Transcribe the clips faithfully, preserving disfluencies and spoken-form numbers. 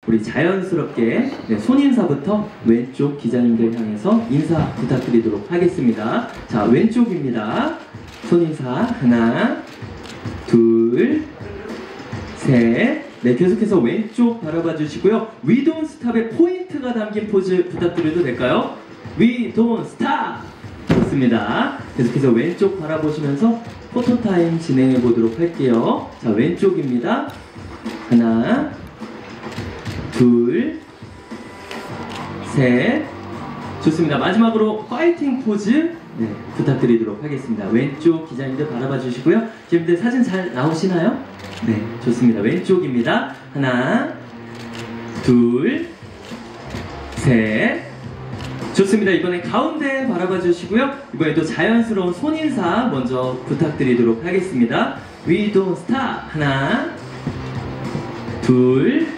우리 자연스럽게 네, 손인사부터 왼쪽 기자님들 향해서 인사 부탁드리도록 하겠습니다. 자, 왼쪽입니다. 손인사 하나, 둘, 셋. 네, 계속해서 왼쪽 바라봐 주시고요. We don't stop의 포인트가 담긴 포즈 부탁드려도 될까요? We don't stop! 좋습니다. 계속해서 왼쪽 바라보시면서 포토타임 진행해 보도록 할게요. 자, 왼쪽입니다. 하나, 둘, 셋. 좋습니다. 마지막으로 파이팅 포즈 네, 부탁드리도록 하겠습니다. 왼쪽 기자님들 바라봐 주시고요. 지금들 사진 잘 나오시나요? 네, 좋습니다. 왼쪽입니다. 하나, 둘, 셋. 좋습니다. 이번엔 가운데 바라봐 주시고요. 이번엔 또 자연스러운 손인사 먼저 부탁드리도록 하겠습니다. We don't stop. 하나, 둘,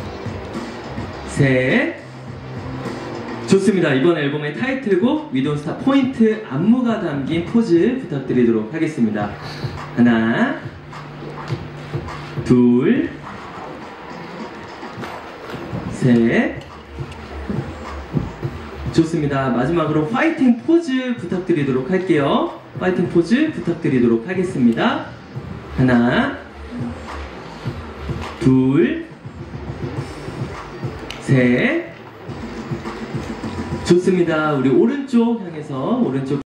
셋. 좋습니다. 이번 앨범의 타이틀곡 We Don't Stop 포인트 안무가 담긴 포즈 부탁드리도록 하겠습니다. 하나, 둘, 셋. 좋습니다. 마지막으로 파이팅 포즈 부탁드리도록 할게요. 파이팅 포즈 부탁드리도록 하겠습니다. 하나, 둘, 셋. 좋습니다. 우리 오른쪽 향해서 오른쪽